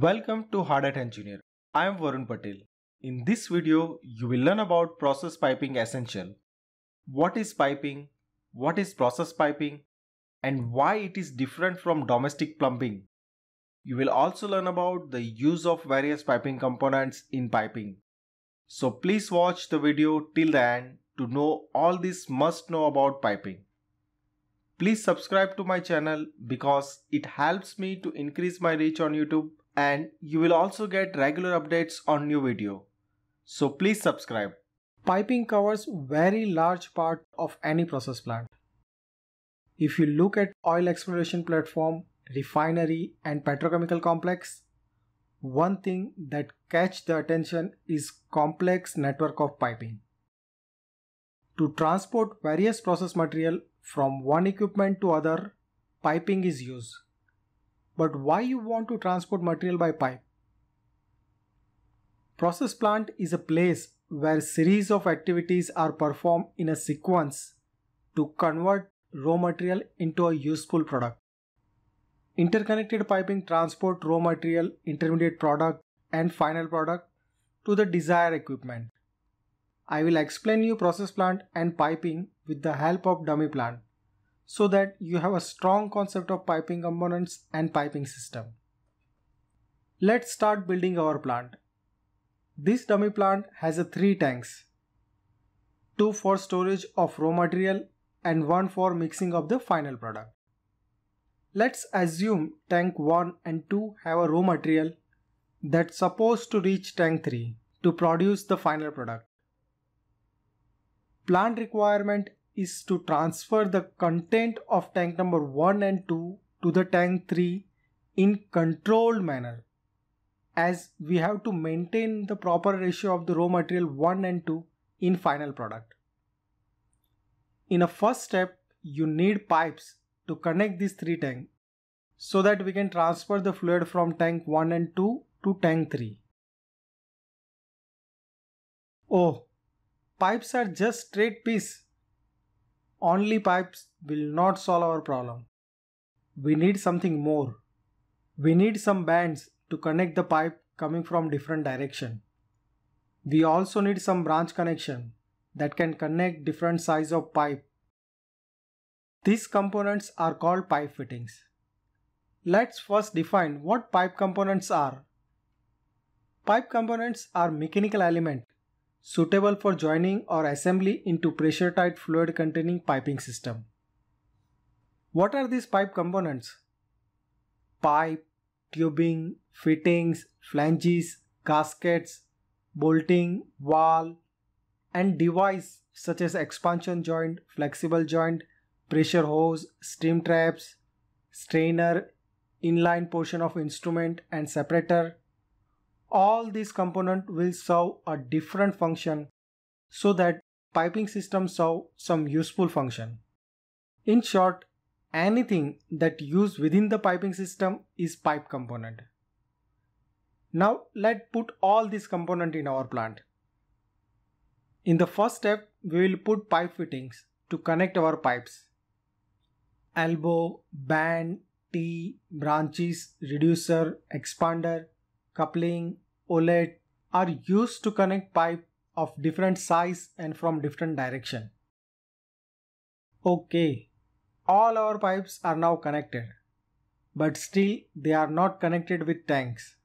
Welcome to Hard Hat Engineer. I am Varun Patel. In this video, you will learn about process piping essential. What is piping? What is process piping? And why it is different from domestic plumbing. You will also learn about the use of various piping components in piping. So please watch the video till the end to know all this must know about piping. Please subscribe to my channel because it helps me to increase my reach on YouTube, and you will also get regular updates on new video. So please subscribe. Piping covers very large part of any process plant. If you look at oil exploration platform, refinery and petrochemical complex, one thing that catch the attention is complex network of piping. To transport various process material from one equipment to other, piping is used. But why you want to transport material by pipe? Process plant is a place where series of activities are performed in a sequence to convert raw material into a useful product. Interconnected piping transport raw material, intermediate product and final product to the desired equipment. I will explain you process plant and piping with the help of dummy plant so that you have a strong concept of piping components and piping system. Let's start building our plant. This dummy plant has 3 tanks, 2 for storage of raw material and 1 for mixing of the final product. Let's assume tank 1 and 2 have a raw material that's supposed to reach tank 3 to produce the final product. Plant requirement is to transfer the content of tank number 1 and 2 to the tank 3 in controlled manner, as we have to maintain the proper ratio of the raw material 1 and 2 in final product. In a first step, you need pipes to connect these 3 tanks so that we can transfer the fluid from tank 1 and 2 to tank 3. Oh, pipes are just straight piece. Only pipes will not solve our problem. We need something more. We need some bands to connect the pipe coming from different direction. We also need some branch connection that can connect different size of pipe. These components are called pipe fittings. Let's first define what pipe components are. Pipe components are mechanical elements suitable for joining or assembly into pressure-tight fluid-containing piping system. What are these pipe components? Pipe, tubing, fittings, flanges, gaskets, bolting, valve, and device such as expansion joint, flexible joint, pressure hose, steam traps, strainer, inline portion of instrument and separator. All these components will serve a different function so that piping system serve some useful function. In short, anything that used within the piping system is pipe component. Now let's put all these components in our plant. In the first step, we will put pipe fittings to connect our pipes. Elbow, band, T, branches, reducer, expander, coupling, OLED are used to connect pipe of different size and from different direction. Okay, all our pipes are now connected, but still they are not connected with tanks.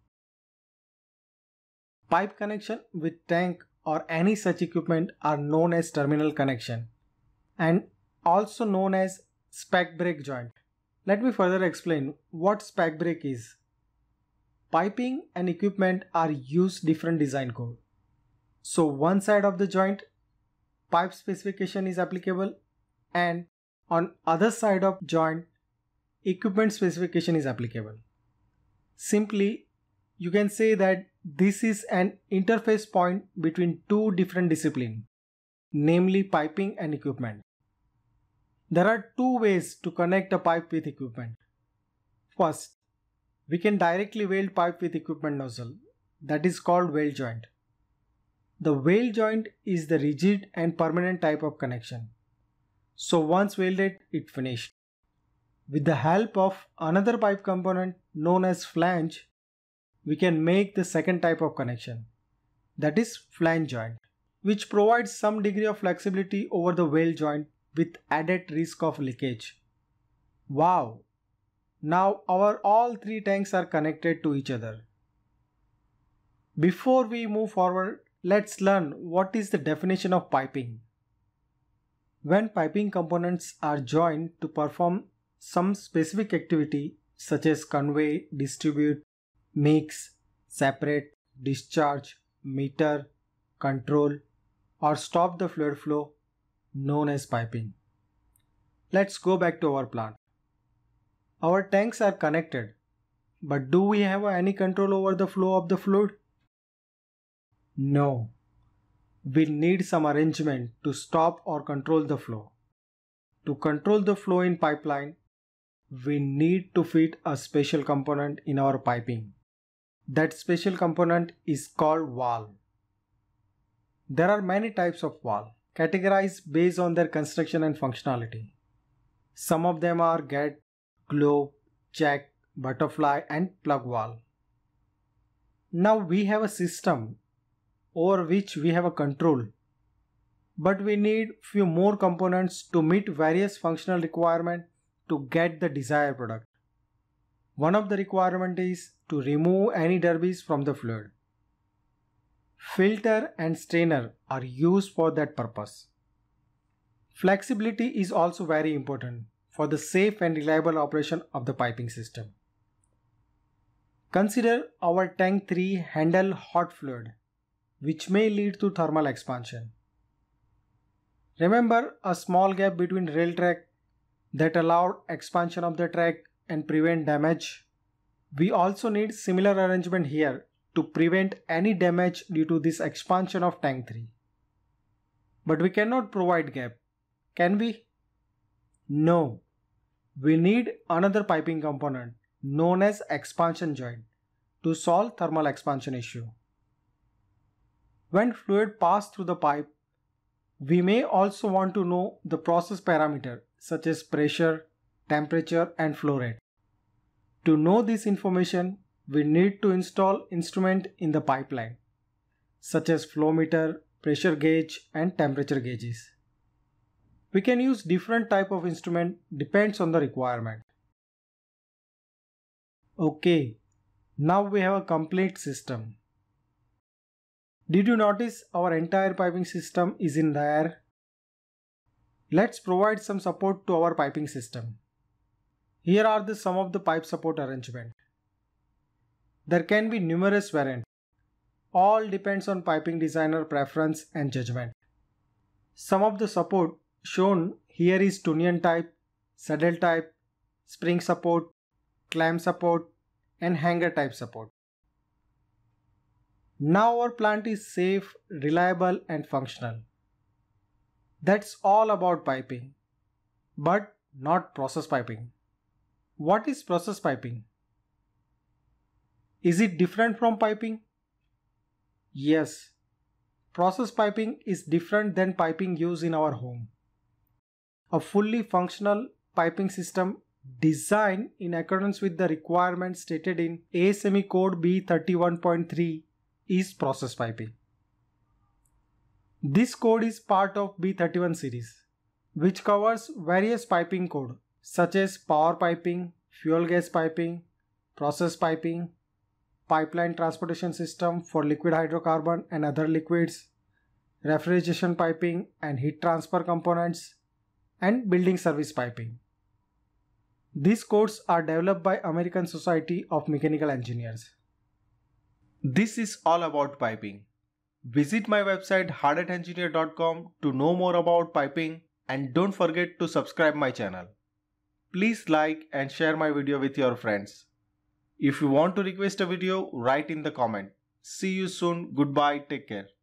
Pipe connection with tank or any such equipment are known as terminal connection and also known as spec brake joint. Let me further explain what spec brake is. Piping and equipment are used different design code. So one side of the joint, pipe specification is applicable, and on other side of joint, equipment specification is applicable. Simply, you can say that this is an interface point between two different disciplines, namely piping and equipment. There are 2 ways to connect a pipe with equipment. First, we can directly weld pipe with equipment nozzle, that is called weld joint. The weld joint is the rigid and permanent type of connection. So once welded, it finished. With the help of another pipe component known as flange, we can make the second type of connection, that is flange joint, which provides some degree of flexibility over the weld joint with added risk of leakage. Wow! Now our all three tanks are connected to each other. Before we move forward, let's learn what is the definition of piping. When piping components are joined to perform some specific activity such as convey, distribute, mix, separate, discharge, meter, control, or stop the fluid flow, known as piping. Let's go back to our plant. Our tanks are connected, but do we have any control over the flow of the fluid? No. We need some arrangement to stop or control the flow. To control the flow in pipeline, we need to fit a special component in our piping. That special component is called valve. There are many types of valve, categorized based on their construction and functionality. Some of them are get, globe, check, butterfly, and plug valve. Now we have a system over which we have a control, but we need few more components to meet various functional requirements to get the desired product. One of the requirements is to remove any debris from the fluid. Filter and strainer are used for that purpose. Flexibility is also very important for the safe and reliable operation of the piping system. Consider our tank 3 handle hot fluid, which may lead to thermal expansion. Remember a small gap between rail track that allowed expansion of the track and prevent damage? We also need similar arrangement here to prevent any damage due to this expansion of tank 3. But we cannot provide gap, can we? No. We need another piping component known as expansion joint to solve thermal expansion issue. When fluid passes through the pipe, we may also want to know the process parameter such as pressure, temperature, and flow rate. To know this information, we need to install instrument in the pipeline such as flow meter, pressure gauge, and temperature gauges. We can use different type of instrument depends on the requirement. Okay, now we have a complete system. Did you notice our entire piping system is in the air? Let's provide some support to our piping system. Here are some of the pipe support arrangement. There can be numerous variants. All depends on piping designer preference and judgment. Some of the support shown here is Tunian type, saddle type, spring support, clamp support, and hanger type support. Now our plant is safe, reliable, and functional. That's all about piping, but not process piping. What is process piping? Is it different from piping? Yes. Process piping is different than piping used in our home. A fully functional piping system designed in accordance with the requirements stated in ASME Code B31.3 is process piping. This code is part of B31 series, which covers various piping code such as power piping, fuel gas piping, process piping, pipeline transportation system for liquid hydrocarbon and other liquids, refrigeration piping and heat transfer components, and building service piping. These codes are developed by American Society of Mechanical Engineers. This is all about piping. Visit my website hardengineer.com to know more about piping, and don't forget to subscribe my channel. Please like and share my video with your friends. If you want to request a video, write in the comment. See you soon. Goodbye. Take care.